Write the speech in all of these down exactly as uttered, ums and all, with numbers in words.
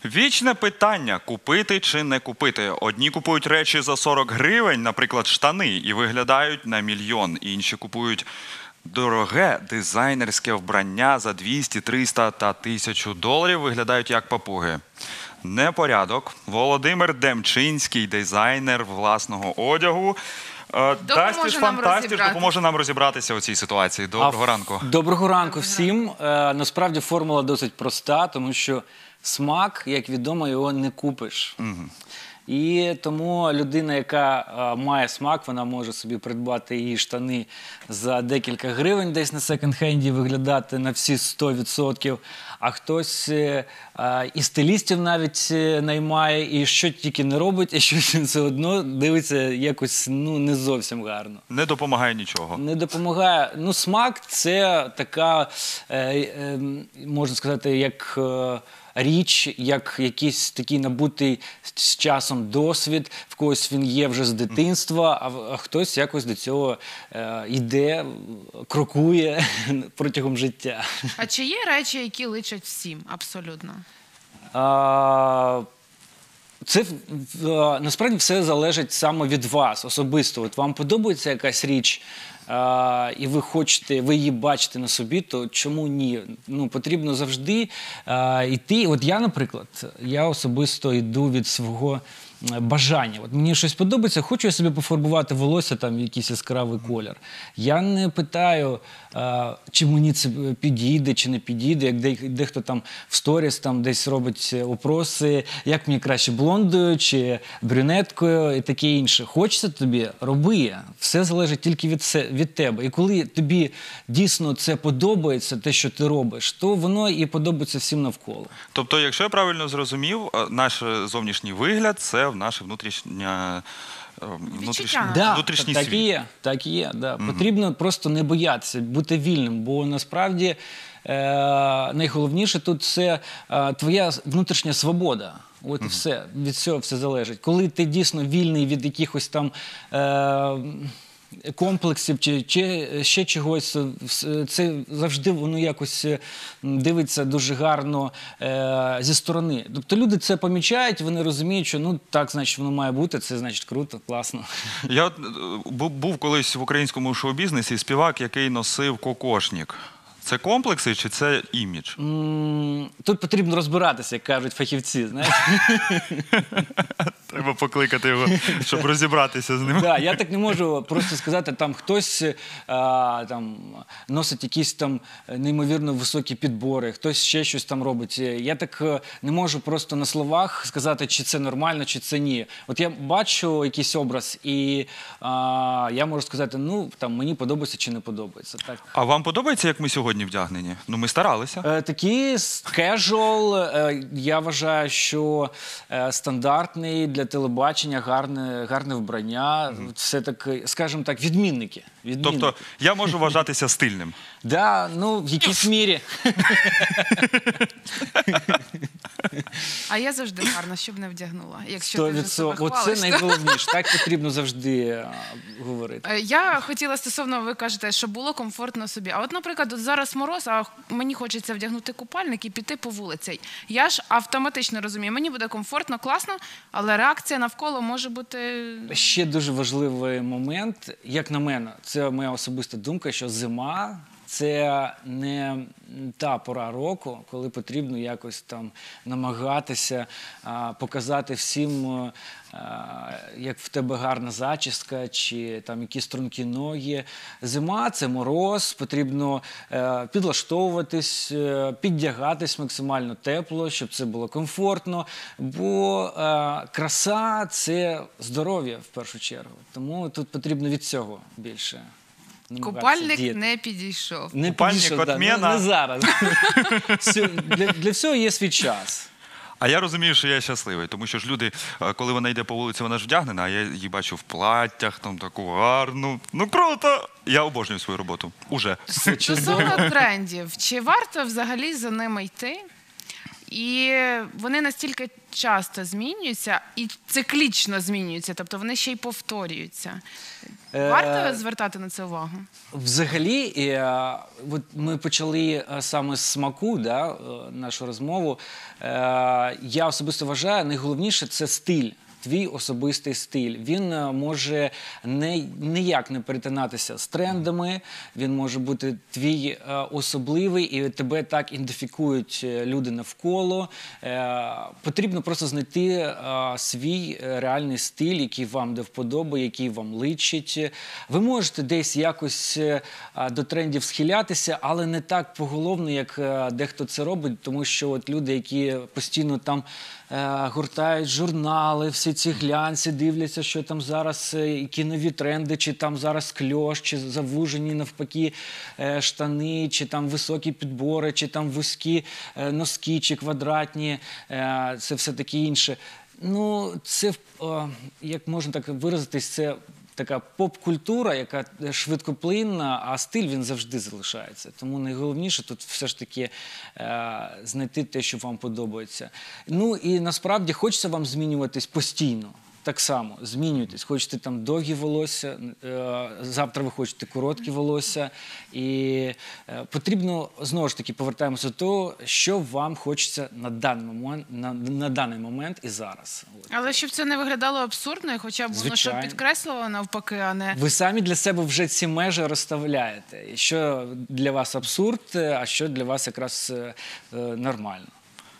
Вічне питання – купити чи не купити. Одні купують речі за сорок гривень, наприклад, штани, і виглядають на мільйон. Інші купують дороге дизайнерське вбрання за двісті, триста та тисячу доларів, виглядають як папуги. Непорядок. Володимир Демчинський, дизайнер власного одягу, дасть із фантастів, допоможе нам розібратися у цій ситуації. Доброго а, ранку. Доброго ранку всім. Е, насправді формула досить проста, тому що смак, як відомо, його не купиш. Угу. І тому людина, яка а, має смак, вона може собі придбати її штани за декілька гривень десь на секонд-хенді, виглядати на всі сто відсотків. А хтось а, і стилістів навіть наймає, і що тільки не робить, і щось все одно дивиться якось ну, не зовсім гарно. Не допомагає нічого. Не допомагає. Ну, смак – це така, е, е, можна сказати, як... Е, річ, як якийсь такий набутий з часом досвід, в когось він є вже з дитинства, а, а хтось якось до цього е, йде, крокує протягом життя. А чи є речі, які личать всім абсолютно? А, Це насправді все залежить саме від вас особисто. От вам подобається якась річ, а, і ви хочете, ви її бачите на собі, то чому ні? Ну, потрібно завжди а, йти. От я, наприклад, я особисто йду від свого бажання. От мені щось подобається, хочу я собі пофарбувати волосся там в якийсь яскравий колір. Я не питаю, а, чи мені це підійде, чи не підійде, як де, дехто там в сторіс там десь робить опроси, як мені краще блондою, чи брюнеткою і таке інше. Хочеться тобі – роби. Все залежить тільки від, від тебе. І коли тобі дійсно це подобається, те, що ти робиш, то воно і подобається всім навколо. Тобто, якщо я правильно зрозумів, наш зовнішній вигляд – це наше внутрішнє, внутрішнє, да, внутрішній так світ. І є, так і є, да. Угу. Потрібно просто не боятися, бути вільним, бо насправді е, найголовніше тут це е, твоя внутрішня свобода. От і все, від цього все залежить. Коли ти дійсно вільний від якихось там е, комплексів чи, чи ще чогось, це завжди воно якось дивиться дуже гарно е, зі сторони. Тобто люди це помічають, вони розуміють, що ну так, значить, воно має бути, це значить круто, класно. Я був колись в українському шоу-бізнесі співак, який носив кокошник. Це комплекси чи це імідж? Тут потрібно розбиратися, як кажуть фахівці, знаєш. Треба покликати його, щоб розібратися з ним. Да, я так не можу просто сказати, там хтось а, там, носить якісь там неймовірно високі підбори, хтось ще щось там робить. Я так не можу просто на словах сказати, чи це нормально, чи це ні. От я бачу якийсь образ, і а, я можу сказати, ну, там, мені подобається чи не подобається. Так. А вам подобається, як ми сьогодні вдягнені? Ну, ми старалися. Е, такі кежуал, е, я вважаю, що е, стандартний для телебачення, гарне, гарне вбрання, mm-hmm. все так, скажімо так, відмінники. відмінники. Тобто я можу вважатися стильним? Так, да, ну, в якійсь мірі. А я завжди гарна, щоб не вдягнула, якщо ти вже себе хвалиш. Оце найголовніше, так потрібно завжди а, говорити. Я хотіла стосовно, ви кажете, що було комфортно собі. А от, наприклад, от зараз мороз, а мені хочеться вдягнути купальник і піти по вулиці. Я ж автоматично розумію, мені буде комфортно, класно, але реакція навколо може бути... Ще дуже важливий момент, як на мене, це моя особиста думка, що зима – це не та пора року, коли потрібно якось там намагатися а, показати всім, а, як в тебе гарна зачіска, чи там якісь стрункі ноги. Зима – це мороз, потрібно а, підлаштовуватись, а, піддягатись максимально тепло, щоб це було комфортно, бо а, краса – це здоров'я в першу чергу. Тому тут потрібно від цього більше. Купальник не підійшов. Не Купальник підійшов, отмена. Да, не, не зараз. для, для всього є свій час. А я розумію, що я щасливий, тому що ж люди, коли вона йде по вулиці, вона ж вдягнена, а я її бачу в платтях, там таку гарну. Ну круто! Я обожнюю свою роботу. Уже. Стосовно трендів, чи варто взагалі за ними йти? І вони настільки часто змінюються і циклічно змінюються, тобто вони ще й повторюються. Е, Варто звертати на це увагу? Взагалі, е, от ми почали е, саме з смаку, да, е, нашу розмову. Е, я особисто вважаю, найголовніше – це стиль. Твій особистий стиль. Він е, може не, ніяк не перетинатися з трендами, він може бути твій е, особливий, і тебе так ідентифікують е, люди навколо. Е, потрібно просто знайти е, свій е, реальний стиль, який вам до вподоби, який вам личить. Ви можете десь якось е, до трендів схилятися, але не так поголовно, як е, дехто це робить, тому що от люди, які постійно там е, гуртають журнали, всі ці глянці, дивляться, що там зараз, е, які нові тренди, чи там зараз кльош, чи завужені навпаки е, штани, чи там високі підбори, чи там вузькі е, носки, чи квадратні, е, це все таке інше. Ну, це, е, як можна так виразитись, це така поп-культура, яка швидкоплинна, а стиль він завжди залишається. Тому найголовніше тут все ж таки е, знайти те, що вам подобається. Ну і насправді хочеться вам змінюватись постійно. Так само, змінюйтесь. Хочете там довгі волосся, е, завтра ви хочете короткі волосся. І е, потрібно, знову ж таки, повертаємося до того, що вам хочеться на даний момент, на, на даний момент і зараз. От. Але щоб це не виглядало абсурдно, і хоча б воно щоб Звичайно. підкреслювало навпаки, а не... Ви самі для себе вже ці межі розставляєте. І що для вас абсурд, а що для вас якраз е, е, нормально.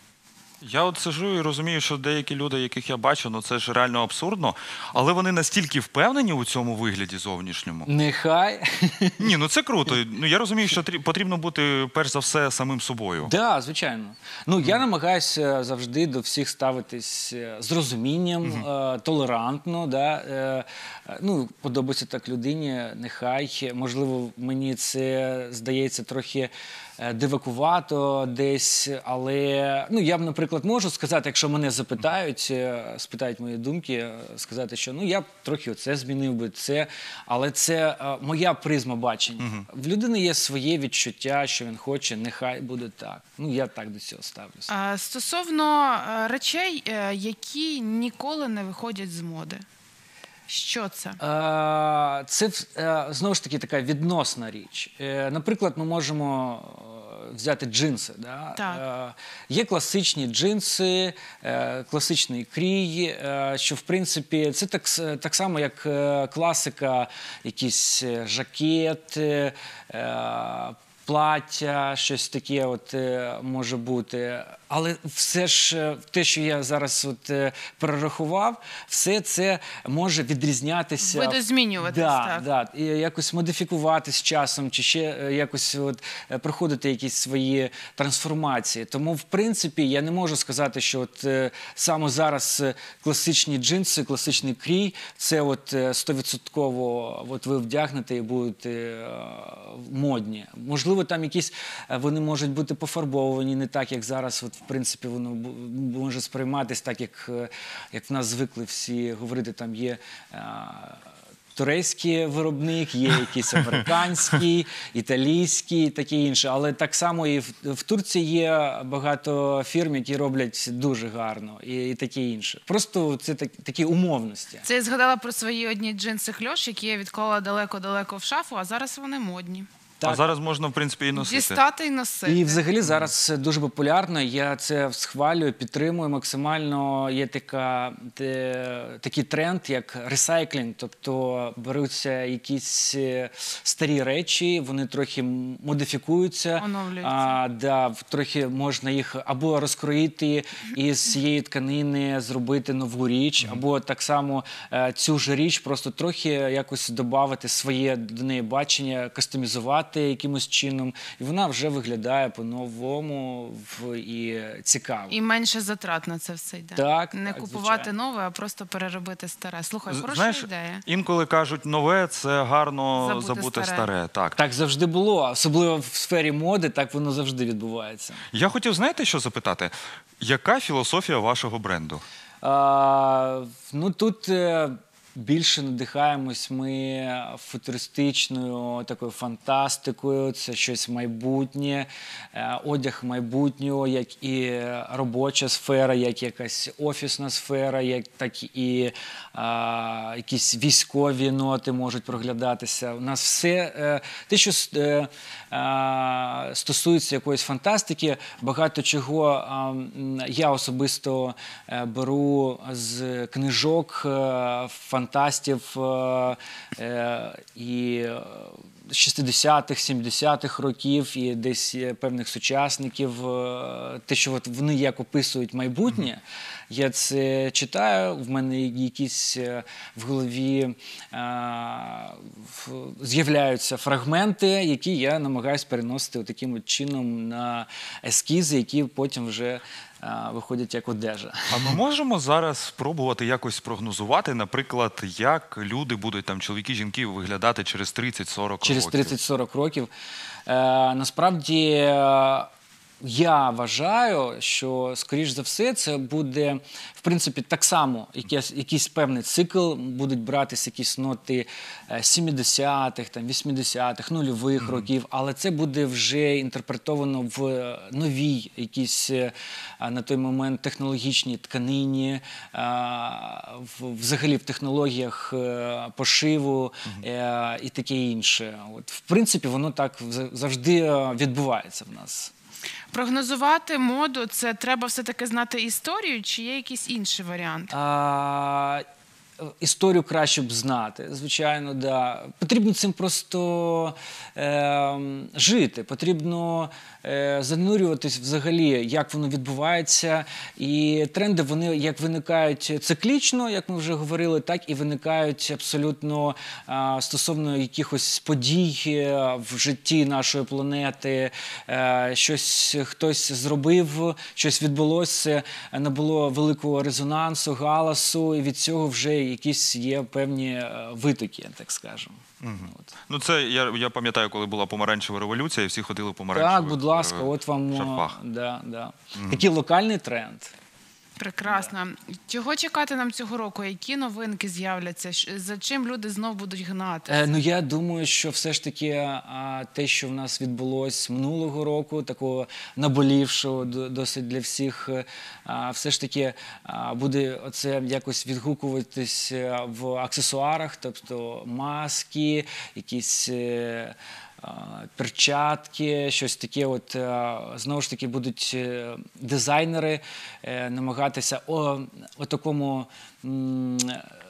Я от сижу і розумію, що деякі люди, яких я бачу, ну це ж реально абсурдно, але вони настільки впевнені у цьому вигляді зовнішньому. Нехай. Ні, ну це круто. Ну я розумію, що трі- потрібно бути перш за все самим собою. Так, да, звичайно. Ну, я намагаюся завжди до всіх ставитись е, з розумінням, е, толерантно. Да? Е, е, ну, подобається так людині, нехай. Можливо, мені це здається трохи е, дивакувато десь, але ну, я б, наприклад, можу сказати, якщо мене запитають, е, спитають мої думки, е, сказати, що ну, я б трохи оце змінив би, це, але це е, моя призма бачення. В людини є своє відчуття, що він хоче, нехай буде так. Ну, я так до цього ставлюся. А, Стосовно е, речей, е, які ніколи не виходять з моди. Що це? Е, Це е, знову ж таки така відносна річ. Е, Наприклад, ми можемо е, взяти джинси. Да? Так. Е, Є класичні джинси, е, класичний крій, е, що в принципі це так, с- так само, як е, класика, якийсь е, жакет, е, е, плаття, щось таке от е, може бути. Але все ж е, те, що я зараз от е, перерахував, все це може відрізнятися. Видозмінюватись, да, так. Да, і якось модифікуватись з часом, чи ще е, якось от, е, проходити якісь свої трансформації. Тому, в принципі, я не можу сказати, що от е, саме зараз е, класичні джинси, класичний крій, це от е, стовідсотково от ви вдягнете і будете е, модні. Можливо, там якісь е, вони можуть бути пофарбовані не так, як зараз. От, в принципі, воно бу- може сприйматись так, як, е, як в нас звикли всі говорити, там є е, турецький виробник, є якийсь американський, італійський і таке інше. Але так само і в, в Турції є багато фірм, які роблять дуже гарно і, і таке інше. Просто це так, такі умовності. Це я згадала про свої одні джинси хльош, які я відклала далеко-далеко в шафу, а зараз вони модні. А зараз можна, в принципі, і носити. Дістати і носити. І взагалі зараз це дуже популярно. Я це схвалюю, підтримую максимально. Є така, те, такий тренд, як ресайклінг. Тобто беруться якісь е, старі речі, вони трохи модифікуються. Оновлюються. А, да, трохи можна їх або розкроїти і з цієї тканини зробити нову річ, або так само е, цю ж річ просто трохи якось додати своє до неї бачення, кастомізувати якимось чином, і вона вже виглядає по-новому в- і цікаво. І менше затрат на це все йде. Так, Не так, купувати звичайно. нове, а просто переробити старе. Слухай, З- хороша Знаєш, ідея. інколи кажуть, нове – це гарно Забути забути, старе. старе. Так. Так завжди було, особливо в сфері моди, так воно завжди відбувається. Я хотів, знаєте, що запитати? Яка філософія вашого бренду? А, ну тут е, Більше надихаємось ми футуристичною такою фантастикою, це щось майбутнє, е, одяг майбутнього, як і робоча сфера, як якась офісна сфера, як, так і а, якісь військові ноти можуть проглядатися. У нас все, е, те, що е, е, стосується якоїсь фантастики, багато чого е, я особисто е, беру з книжок, е, фантастів е, е, і шістдесятих, сімдесятих років і десь є певних сучасників. е, Те, що от вони як описують майбутнє, я це читаю, в мене якісь е, в голові е, в- з'являються фрагменти, які я намагаюся переносити таким от чином на ескізи, які потім вже е, виходять як одежа. А ми можемо зараз спробувати якось спрогнозувати, наприклад, як люди будуть, там, чоловіки, жінки, виглядати через тридцять-сорок років? Через тридцять-сорок років. Е, насправді, е, я вважаю, що, скоріш за все, це буде, в принципі, так само, якийсь, якийсь певний цикл, будуть братися якісь ноти е, сімдесятих, там, вісімдесятих, нульових років, але це буде вже інтерпретовано в новій якійсь е, на той момент технологічній тканині, е, в- взагалі в технологіях е, пошиву е, і таке інше. От, в принципі, воно так вз- завжди е, відбувається в нас. Прогнозувати моду – це треба все-таки знати історію, чи є якийсь інший варіант? А, історію краще б знати, звичайно, да. Потрібно цим просто е, жити, потрібно е, занурюватись взагалі, як воно відбувається. І тренди, вони як виникають циклічно, як ми вже говорили, так і виникають абсолютно е, стосовно якихось подій е, в житті нашої планети. Е, щось хтось зробив, щось відбулося, набуло великого резонансу, галасу, і від цього вже якісь є певні е, витоки, так скажемо. От. Ну, це я, я пам'ятаю, коли була помаранчева революція, і всі ходили в помаранчевих Так, будь ласка, е, от вам о, шарфах. да, да. Такий локальний тренд. Прекрасно. Чого чекати нам цього року? Які новинки з'являться? Щ- За чим люди знов будуть гнати? Е, ну, я думаю, що все ж таки а, те, що в нас відбулось минулого року, такого наболівшого до- досить для всіх, е, а, все ж таки а, буде оце якось відгукуватись е, в аксесуарах, тобто маски, якісь е, а, перчатки, щось таке. От, е, знову ж таки, будуть е, дизайнери е, намагатися о, о такому м,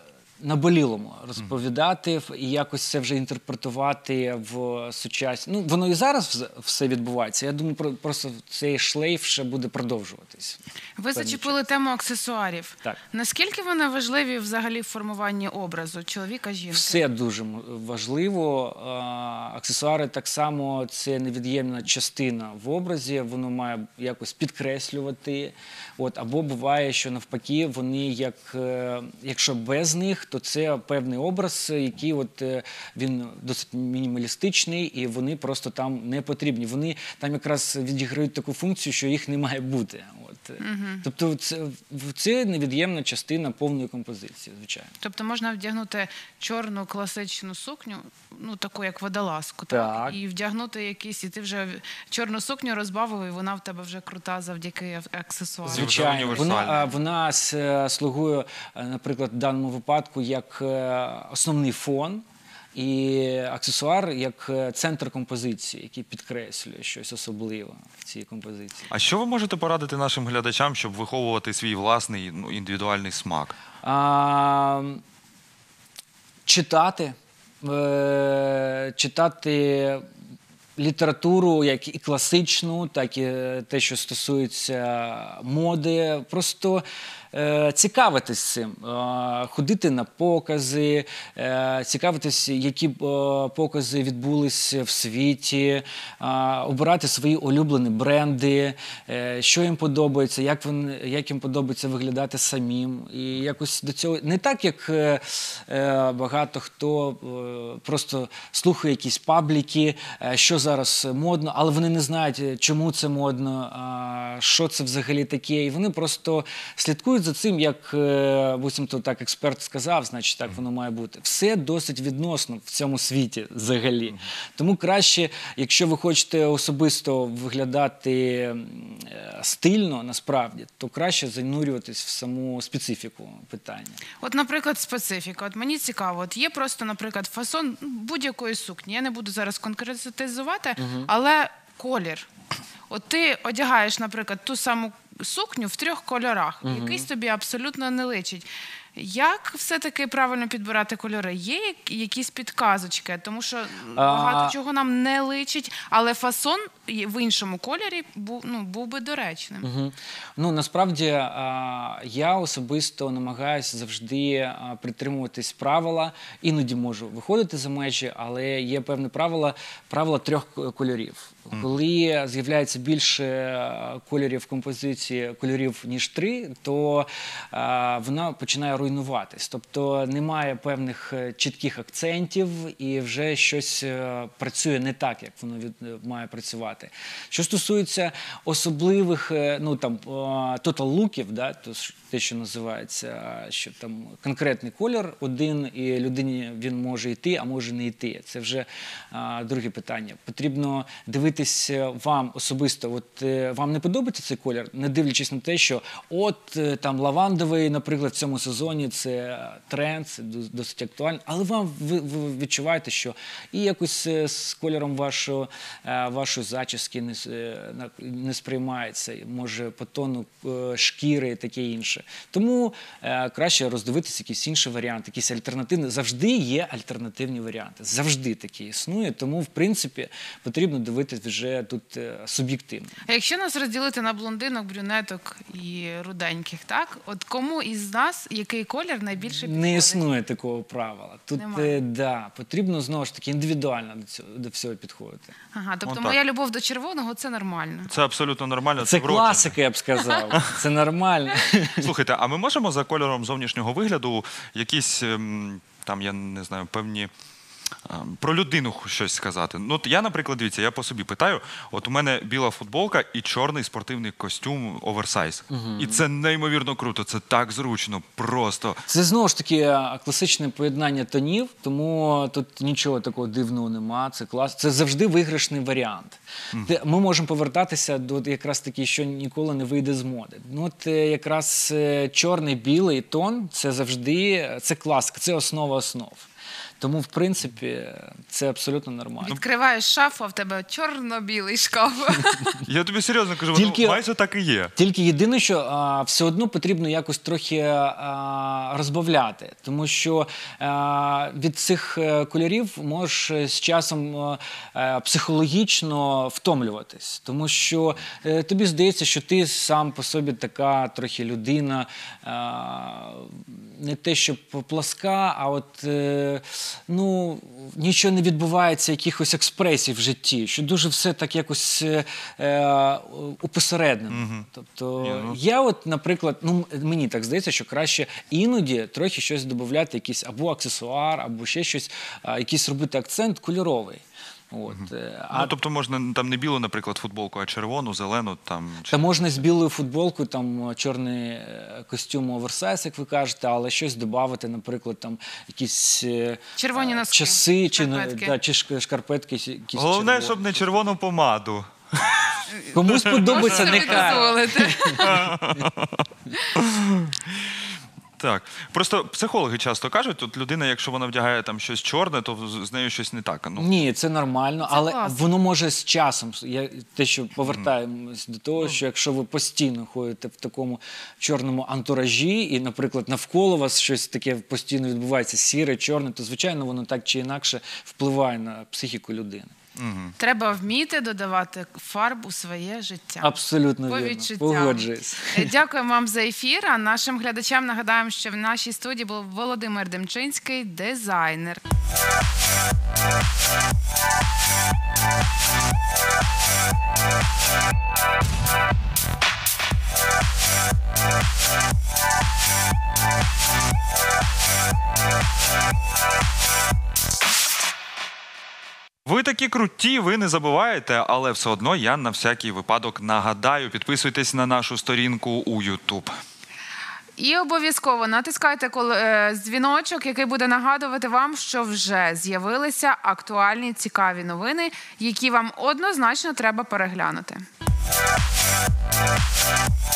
наболілому розповідати в- і якось це вже інтерпретувати в сучасні. Ну, воно і зараз вз- все відбувається. Я думаю, про- просто цей шлейф ще буде продовжуватись. Ви певний зачепили тему аксесуарів. Так. Наскільки вони важливі взагалі в формуванні образу чоловіка, жінки? Все дуже м- важливо. А, Аксесуари так само це невід'ємна частина в образі. Воно має якось підкреслювати. От, або буває, що навпаки, вони як е, якщо без них, то це певний образ, який от е, він досить мінімалістичний, і вони просто там не потрібні. Вони там якраз відіграють таку функцію, що їх не має бути. От. Тобто це, це невід'ємна частина повної композиції, звичайно. Тобто можна вдягнути чорну класичну сукню, ну таку як водолазку, так? Так. І вдягнути якісь, і ти вже чорну сукню розбавив, і вона в тебе вже крута завдяки ак- аксесуарам. Звичайно. Звичайно, вона, універсальна. а, вона с- слугує, е, наприклад, в даному випадку як е, основний фон, і аксесуар як е, центр композиції, який підкреслює щось особливе в цій композиції. А що ви можете порадити нашим глядачам, щоб виховувати свій власний, ну, індивідуальний смак? А, читати, е, читати літературу, як і класичну, так і те, що стосується моди. Просто е, цікавитись цим, е, ходити на покази, е, цікавитись, які е, покази відбулися в світі, е, обирати свої улюблені бренди, е, що їм подобається, як, вони, як їм подобається виглядати самим. І якось до цього не так, як е, е, багато хто е, просто слухає якісь пабліки, е, що зараз модно, але вони не знають, чому це модно, а, що це взагалі таке. І вони просто слідкують за цим, як, е, буцімто так експерт сказав, значить так воно має бути. Все досить відносно в цьому світі взагалі. Тому краще, якщо ви хочете особисто виглядати е, стильно, насправді, то краще занурюватись в саму специфіку питання. От, наприклад, специфіка. От мені цікаво, от є просто, наприклад, фасон будь-якої сукні. Я не буду зараз конкретизувати, але колір. От ти одягаєш, наприклад, ту саму сукню в трьох кольорах, якийсь тобі абсолютно не личить. Як все-таки правильно підбирати кольори? Є як- якісь підказочки? Тому що багато А- чого нам не личить, але фасон в іншому кольорі був, ну, був би доречним. Мгм. Ну, насправді, а, я особисто намагаюся завжди а, притримуватись правила. Іноді можу виходити за межі, але є певне правило, правило трьох к- кольорів. Коли з'являється більше а, кольорів в композиції, кольорів, ніж три, то а, вона починає руйнуватись. Тобто немає певних е, чітких акцентів і вже щось е, працює не так, як воно від, е, має працювати. Що стосується особливих, е, ну там е, total луків, да, то ж те, що називається, що там конкретний колір один, і людині він може йти, а може не йти. Це вже а, друге питання. Потрібно дивитись е, вам особисто. От е, вам не подобається цей колір, не дивлячись на те, що от е, там лавандовий, наприклад, в цьому сезоні це тренд, це дос- досить актуально, але вам ви, ви відчуваєте, що і якось е, з кольором вашого, е, вашої зачіски не, с- е, на- не сприймається, і може по тону е, шкіри і таке інше. Тому е, краще роздивитися якісь інші варіанти, якісь альтернативні. Завжди є альтернативні варіанти. Завжди такі існує. Тому, в принципі, потрібно дивитися вже тут е, суб'єктивно. А якщо нас розділити на блондинок, брюнеток і руденьких, так? От кому із нас який колір найбільше підходить? Не існує такого правила. Тут Немає. е, да, потрібно знову ж таки індивідуально до цього, до всього підходити. Ага, тобто Отак. моя любов до червоного – це нормально. Це абсолютно нормально. Це вроджено. класика, я б сказав. Це нормально. Слухайте, а ми можемо за кольором зовнішнього вигляду якісь ем, там, я не знаю, певні ем, про людину щось сказати? Ну, от я, наприклад, дивіться, я по собі питаю, от у мене біла футболка і чорний спортивний костюм оверсайз. І це неймовірно круто, це так зручно, просто. Це знову ж таки е, класичне поєднання тонів, тому тут нічого такого дивного нема. Це клас. Це завжди виграшний варіант. Те- Ми можемо повертатися до якраз таки, що ніколи не вийде з моди. Ну, от е, якраз е, чорний, білий тон це завжди це класика, це основа основ. Тому, в принципі, це абсолютно нормально. Відкриваєш шафу, а в тебе чорно-білий шкаф. Я тобі серйозно кажу, Тільки- воно майже так і є. Тільки єдине, що а, все одно потрібно якось трохи а, розбавляти, тому що а, від цих е, кольорів можеш е, з часом е, е, психологічно втомлюватись, тому що е, тобі здається, що ти сам по собі така трохи людина, а, не те, що пласка, а от е, ну, нічого не відбувається, якихось експресій в житті, що дуже все так якось е, е, упосереднено. Тобто Ні, ну. я от, наприклад, ну, мені так здається, що краще іноді трохи щось додати, якийсь або аксесуар, або ще щось, а, якийсь робити акцент кольоровий. От. е, А Ну, тобто можна там не білу, наприклад, футболку, а червону, зелену, там. чи- Та можна з білою футболкою, там чорний е, костюм оверсайз, як ви кажете, але щось додати, наприклад, там якісь е, Червоні е, носки, часи чи, на- шкарпетки. да, чи шк- шкарпетки, якісь Головне, червоні. щоб не червону помаду. Комусь подобається, Можеш собі нехай. дозволити. Так. Просто психологи часто кажуть, от людина, якщо вона вдягає там щось чорне, то з- з нею щось не так. Ну, Ні, це нормально, але класно. воно може з часом. Я те, що повертаємось до того, що якщо ви постійно ходите в такому чорному антуражі, і, наприклад, навколо вас щось таке постійно відбувається, сіре, чорне, то звичайно воно так чи інакше впливає на психіку людини. Треба вміти додавати фарб у своє життя. Абсолютно По вірно. відчуттям. Погоджуюсь. Е, Дякуємо вам за ефір. А нашим глядачам нагадаємо, що в нашій студії був Володимир Демчинський, дизайнер. ви таки такі круті, ви не забуваєте, але все одно я на всякий випадок нагадаю. Підписуйтесь на нашу сторінку у YouTube. І обов'язково натискайте кол- е, дзвіночок, який буде нагадувати вам, що вже з'явилися актуальні цікаві новини, які вам однозначно треба переглянути.